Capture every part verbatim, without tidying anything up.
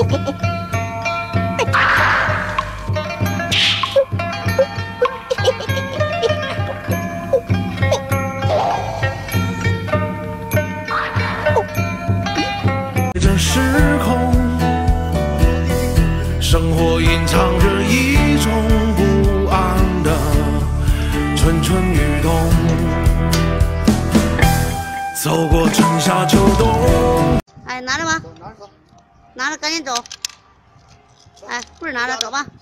这时空，生活隐藏着一种不安的蠢蠢欲动。走过春夏秋冬。 哎，拿着吧，拿着赶紧走。哎，棍儿拿着，走吧。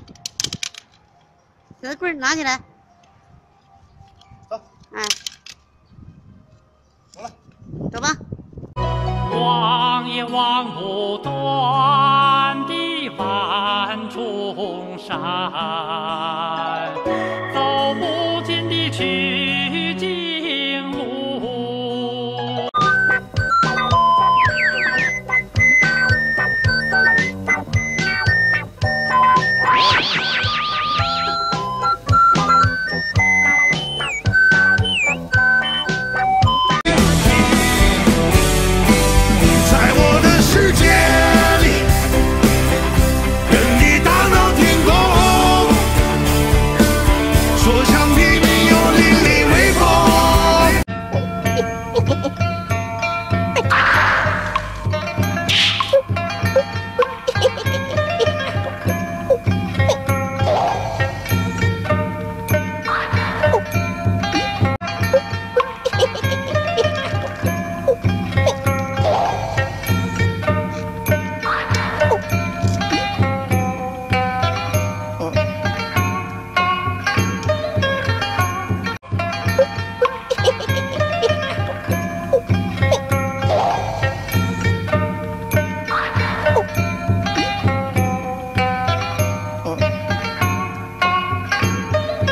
把棍儿拿起来。 走。 哎， 走了， 走吧。 望也望不断的万重山。